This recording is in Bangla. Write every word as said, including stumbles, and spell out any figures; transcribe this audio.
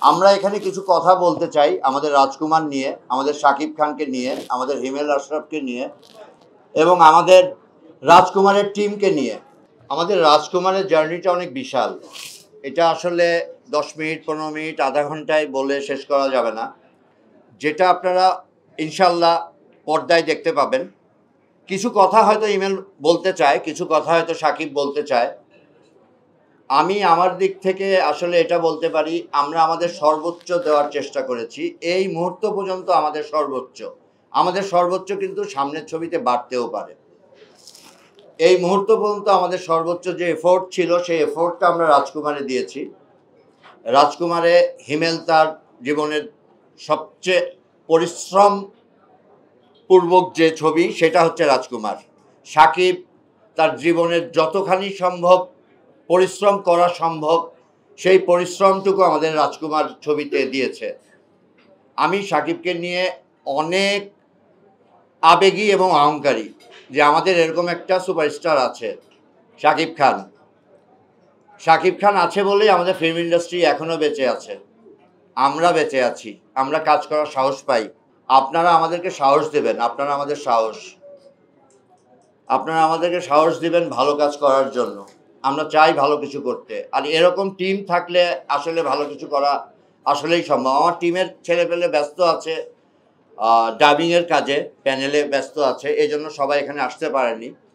আমরা এখানে কিছু কথা বলতে চাই আমাদের রাজকুমার নিয়ে, আমাদের শাকিব খানকে নিয়ে, আমাদের হিমেল আশরাফকে নিয়ে এবং আমাদের রাজকুমারের টিমকে নিয়ে। আমাদের রাজকুমারের জার্নিটা অনেক বিশাল। এটা আসলে দশ মিনিট পনেরো মিনিট আধা ঘন্টায় বলে শেষ করা যাবে না। যেটা আপনারা ইনশাল্লাহ পর্দায় দেখতে পাবেন। কিছু কথা হয়তো ইমেল বলতে চায়, কিছু কথা হয়তো শাকিব বলতে চায়। আমি আমার দিক থেকে আসলে এটা বলতে পারি, আমরা আমাদের সর্বোচ্চ দেওয়ার চেষ্টা করেছি। এই মুহূর্ত পর্যন্ত আমাদের সর্বোচ্চ আমাদের সর্বোচ্চ কিন্তু সামনের ছবিতে বাড়তেও পারে। এই মুহূর্ত পর্যন্ত আমাদের সর্বোচ্চ যে এফোর্ট ছিল সেই এফোর্টটা আমরা রাজকুমারে দিয়েছি। রাজকুমারে হিমেল তার জীবনের সবচেয়ে পরিশ্রম পূর্বক যে ছবি সেটা হচ্ছে রাজকুমার। শাকিব তার জীবনের যতখানি সম্ভব পরিশ্রম করা সম্ভব সেই পরিশ্রমটুকু আমাদের রাজকুমার ছবিতে দিয়েছে। আমি শাকিবকে নিয়ে অনেক আবেগী এবং অহংকারী যে আমাদের এরকম একটা সুপারস্টার আছে শাকিব খান। শাকিব খান আছে বলেই আমাদের ফিল্ম ইন্ডাস্ট্রি এখনও বেঁচে আছে, আমরা বেঁচে আছি, আমরা কাজ করার সাহস পাই। আপনারা আমাদেরকে সাহস দেবেন, আপনারা আমাদের সাহস আপনারা আমাদেরকে সাহস দিবেন ভালো কাজ করার জন্য। আমরা চাই ভালো কিছু করতে, আর এরকম টিম থাকলে আসলে ভালো কিছু করা আসলেই সম্ভব। আমার টিমের ছেলেপেলে ব্যস্ত আছে ডাবিংয়ের কাজে, প্যানেলে ব্যস্ত আছে, এই জন্য সবাই এখানে আসতে পারেনি।